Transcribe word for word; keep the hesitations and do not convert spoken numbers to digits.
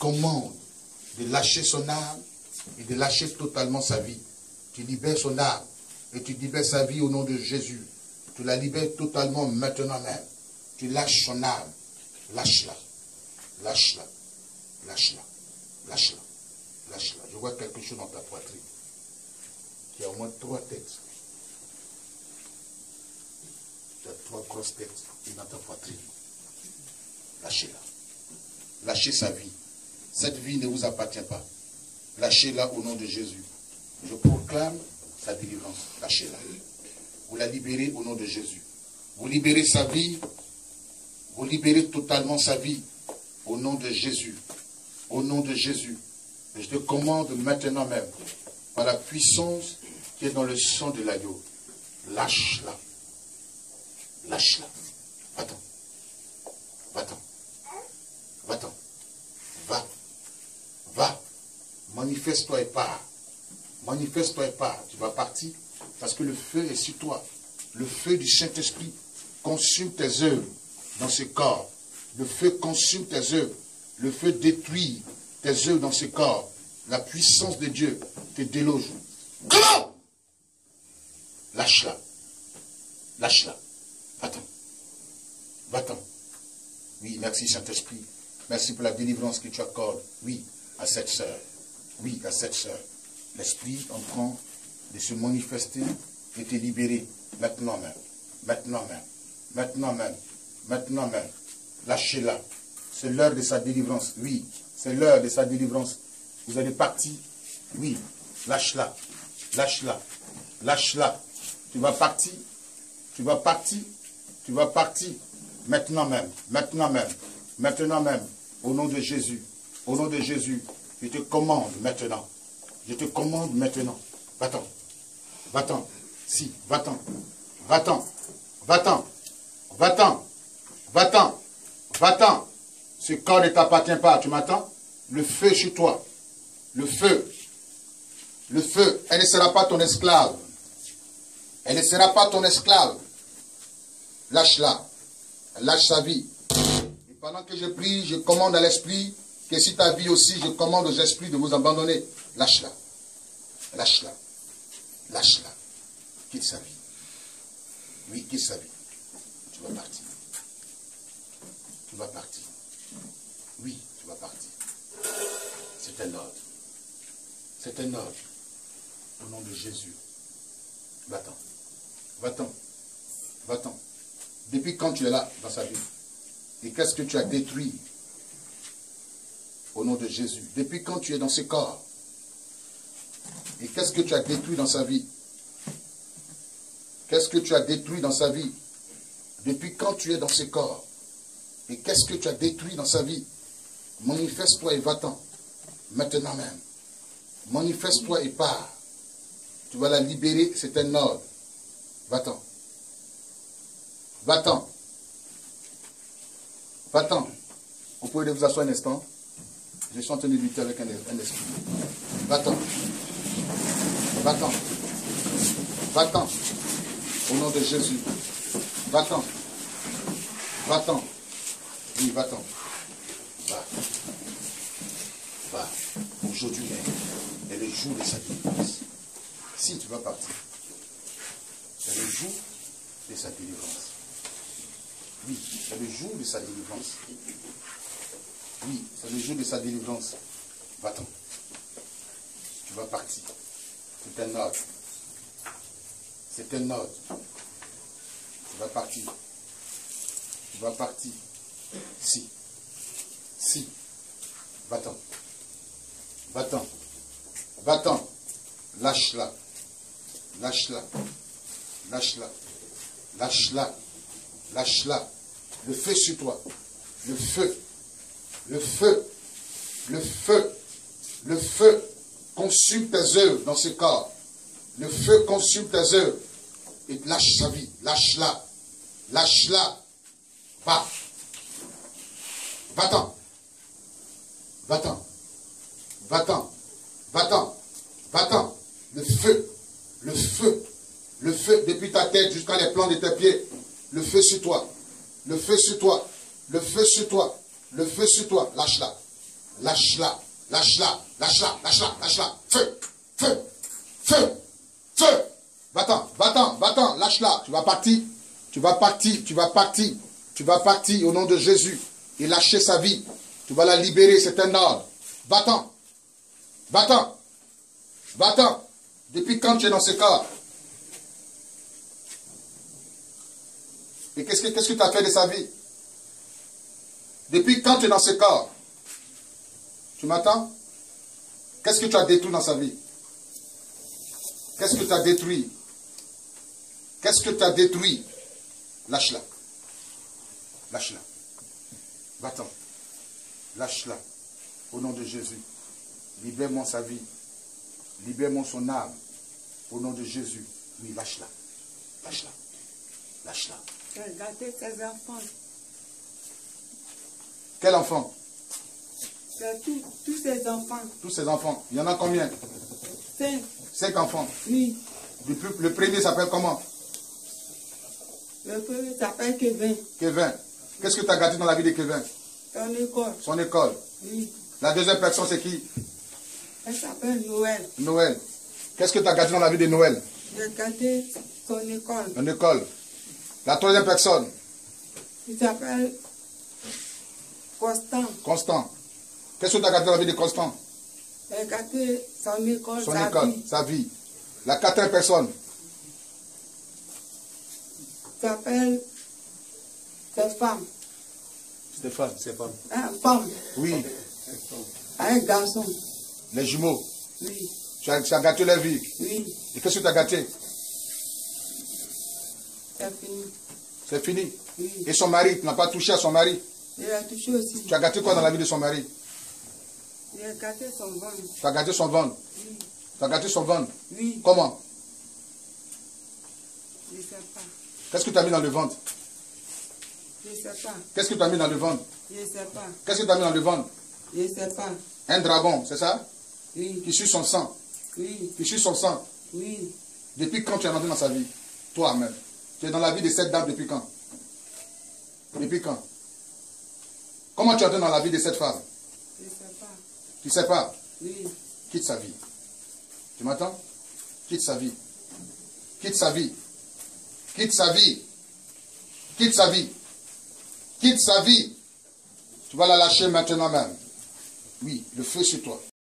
commande de lâcher son âme et de lâcher totalement sa vie. Tu libères son âme et tu libères sa vie au nom de Jésus. Tu la libères totalement maintenant même. Tu lâches son âme. Lâche-la. Lâche-la. Lâche-la. Lâche-la. Lâche-la. Je vois quelque chose dans ta poitrine. Tu as au moins trois têtes. Tu as trois grosses têtes dans ta poitrine. Lâchez-la. Lâchez sa vie. Cette vie ne vous appartient pas. Lâchez-la au nom de Jésus. Je proclame sa délivrance. Lâchez-la. Vous la libérez au nom de Jésus. Vous libérez sa vie. Vous libérez totalement sa vie au nom de Jésus. Au nom de Jésus. Et je te commande maintenant même, par la puissance qui est dans le sang de l'agneau, lâche-la. Lâche-la. Va-t'en. Va-t'en. Va-t'en. Va. Va. Manifeste-toi et pars. Manifeste-toi et pars. Tu vas partir parce que le feu est sur toi. Le feu du Saint-Esprit consume tes œuvres dans ce corps. Le feu consume tes œuvres. Le feu détruit tes œuvres dans ce corps. La puissance de Dieu te déloge. Comment? Lâche-la. Lâche-la. Va-t'en. Va-t'en. Oui, merci Saint-Esprit. Merci pour la délivrance que tu accordes. Oui, à cette sœur. Oui, à cette sœur. L'Esprit en train de se manifester et te libérer maintenant même. Maintenant même. Maintenant même. Maintenant même. Lâchez-la. C'est l'heure de sa délivrance. Oui, c'est l'heure de sa délivrance. Vous allez partir. Oui, lâche-la. Lâche-la. Lâche-la. Tu vas partir. Tu vas partir. Tu vas partir. Maintenant même. Maintenant même. Maintenant même. Au nom de Jésus. Au nom de Jésus. Je te commande maintenant. Je te commande maintenant. Va-t'en. Va-t'en. Si, va-t'en. Va-t'en. Va-t'en. Va-t'en. Va-t'en. Va-t'en. Ce corps ne t'appartient pas. Tu m'entends? Le feu sur toi. Le feu. Le feu. Elle ne sera pas ton esclave. Elle ne sera pas ton esclave. Lâche-la. Lâche sa vie. Et pendant que je prie, je commande à l'esprit que si ta vie aussi, je commande aux esprits de vous abandonner. Lâche-la. Lâche-la. Lâche-la. Quitte sa vie. Oui, quitte sa vie. Tu vas partir. Tu vas partir. Oui, tu vas partir. C'est un ordre. C'est un ordre. Au nom de Jésus. Va-t'en. Va-t'en. Va-t'en. Depuis quand tu es là dans sa vie? Et qu'est-ce que tu as détruit? Au nom de Jésus. Depuis quand tu es dans ce corps? Et qu'est-ce que tu as détruit dans sa vie? Qu'est-ce que tu as détruit dans sa vie? Depuis quand tu es dans ce corps? Et qu'est-ce que tu as détruit dans sa vie? Manifeste-toi et va-t'en. Maintenant même. Manifeste-toi et pars. Tu vas la libérer, c'est un ordre. Va-t'en. Va-t'en. Va-t'en. Vous pouvez vous asseoir un instant. Je suis en train de lutter avec un, un esprit. Va-t'en. Va-t'en. Va-t'en. Au nom de Jésus. Va-t'en. Va-t'en. Oui, va-t'en. Va. Va. Aujourd'hui même est le jour de sa délivrance. Si tu vas partir, c'est le jour de sa délivrance. Oui, c'est le jour de sa délivrance. Oui, c'est le jour de sa délivrance. Va-t'en. Tu vas partir. C'est un ordre. C'est un ordre. Tu vas partir. Tu vas partir. Si. Si. Va-t'en. Va-t'en. Va-t'en. Lâche-la. Lâche-la. Lâche-la. Lâche-la. Lâche-la. Le feu sur toi. Le feu. Le feu. Le feu. Le feu consume tes œuvres dans ce corps. Le feu consume tes œuvres. Et lâche sa vie. Lâche-la. Lâche-la. Va. Va-t'en. Va-t'en. Va-t'en. Va-t'en. Va-t'en. Le feu. Le feu. Le feu depuis ta tête jusqu'à les plans de tes pieds. Le feu sur toi. Le feu sur toi. Le feu sur toi. Le feu sur toi. Lâche-la. Lâche-la, lâche-la, lâche-la, lâche-la, lâche-la. Feu, feu, feu, feu. Va-t'en, va-t'en, va-t'en, lâche-la. Tu vas partir, tu vas partir, tu vas partir, tu vas partir au nom de Jésus et lâcher sa vie. Tu vas la libérer, c'est un ordre. Va-t'en, va-t'en, va-t'en. Depuis quand tu es dans ce corps? Et qu'est-ce que qu'est-ce que tu as fait de sa vie? Depuis quand tu es dans ce corps? Tu m'entends? Qu'est-ce que tu as détruit dans sa vie? Qu'est-ce que tu as détruit? Qu'est-ce que tu as détruit? Lâche-la. Lâche-la. Va-t'en. Lâche-la. Au nom de Jésus. Libère-moi sa vie. Libère-moi son âme. Au nom de Jésus. Oui, lâche-la. Lâche-la. Lâche-la. Regardez ses enfants. Quel enfant? Tous, tous ses enfants. Tous ses enfants. Il y en a combien? Cinq. Cinq enfants. Oui. Le, plus, le premier s'appelle comment? Le premier s'appelle Kevin. Kevin. Qu'est-ce que tu as gâté dans la vie de Kevin? Son école. Son école. Oui. La deuxième personne, c'est qui? Elle s'appelle Noël. Noël. Qu'est-ce que tu as gâté dans la vie de Noël? J'ai gâté son école. Son école. La troisième personne? Il s'appelle Constant. Constant. Qu'est-ce que tu as gâté dans la vie de Constant? J'ai gâté son école, Son sa école, vie. sa vie. La quatrième personne? Il s'appelle cette femme. Stéphane, Stéphane. Une femme. Oui. Un garçon. Les jumeaux. Oui. Tu as, tu as gâté leur vie. Oui. Et qu'est-ce que tu as gâté? C'est fini. C'est fini. Oui. Et son mari, tu n'as pas touché à son mari? Il a touché aussi. Tu as gâté quoi dans la vie de son mari? Il a gâté son ventre. Tu as gâté son ventre? Oui. Tu as gâté son ventre? Oui. Comment? Je ne sais pas. Qu'est-ce que tu as mis dans le ventre? Je ne sais pas. Qu'est-ce que tu as mis dans le ventre? Je ne sais pas. Qu'est-ce que tu as mis dans le ventre? Je ne sais pas. Un dragon, c'est ça? Oui. Qui suit son sang. Oui. Qui suit son sang. Oui. Depuis quand tu es rentré dans sa vie? Toi-même. Tu es dans la vie de cette dame depuis quand? Depuis quand? Comment tu es entré dans la vie de cette femme? Je ne sais pas. Tu ne sais pas? Oui. Quitte sa vie. Tu m'entends? Quitte sa vie. Quitte sa vie. Quitte sa vie. Quitte sa vie. Quitte sa vie. Tu vas la lâcher maintenant même. Oui, le feu sur toi.